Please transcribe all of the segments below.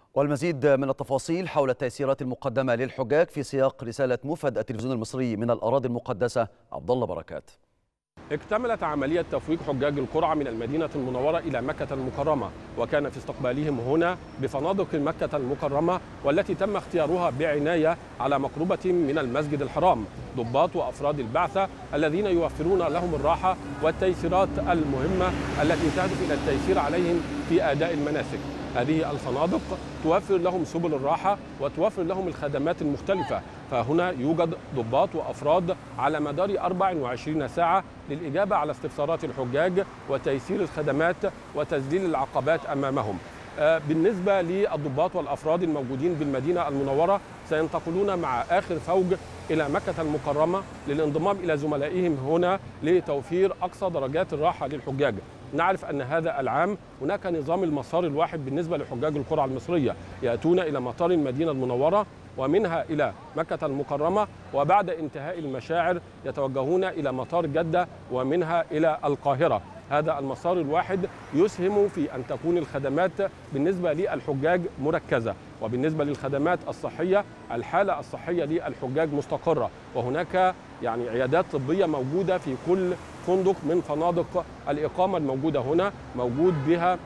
والمزيد من التفاصيل حول التيسيرات المقدمة للحجاج في سياق رسالة موفد التلفزيون المصري من الأراضي المقدسة عبد الله بركات. اكتملت عملية تفويج حجاج القرعة من المدينة المنورة إلى مكة المكرمة، وكان في استقبالهم هنا بفنادق مكة المكرمة والتي تم اختيارها بعناية على مقربة من المسجد الحرام ضباط وأفراد البعثة الذين يوفرون لهم الراحة والتيسيرات المهمة التي تهدف إلى التيسير عليهم في أداء المناسك. هذه الفنادق توفر لهم سبل الراحة وتوفر لهم الخدمات المختلفة، فهنا يوجد ضباط وأفراد على مدار 24 ساعة للإجابة على استفسارات الحجاج وتيسير الخدمات وتذليل العقبات أمامهم. بالنسبة للضباط والأفراد الموجودين بالمدينة المنورة سينتقلون مع آخر فوج إلى مكة المكرمة للانضمام إلى زملائهم هنا لتوفير أقصى درجات الراحة للحجاج. نعرف أن هذا العام هناك نظام المسار الواحد بالنسبة لحجاج القرعة المصرية، يأتون إلى مطار المدينة المنورة ومنها إلى مكة المكرمة، وبعد انتهاء المشاعر يتوجهون إلى مطار جدة ومنها إلى القاهرة. هذا المسار الواحد يسهم في أن تكون الخدمات بالنسبة للحجاج مركزة، وبالنسبة للخدمات الصحية الحالة الصحية للحجاج مستقرة، وهناك عيادات طبية موجودة في كل فندق من فنادق الإقامة الموجودة هنا، موجود بها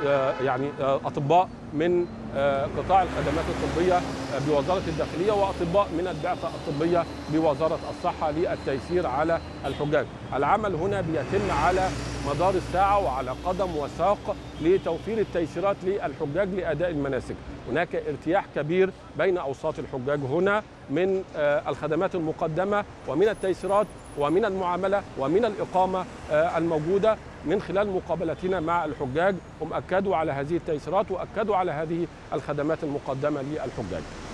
أطباء من قطاع الخدمات الطبية بوزارة الداخلية وأطباء من البعثة الطبية بوزارة الصحة للتيسير على الحجاج. العمل هنا بيتم على مدار الساعة وعلى قدم وساق لتوفير التيسيرات للحجاج لأداء المناسك. هناك ارتياح كبير بين أوساط الحجاج هنا من الخدمات المقدمة ومن التيسيرات ومن المعاملة ومن الإقامة الموجودة. من خلال مقابلتنا مع الحجاج هم أكدوا على هذه التيسيرات وأكدوا على هذه الخدمات المقدمة للحجاج.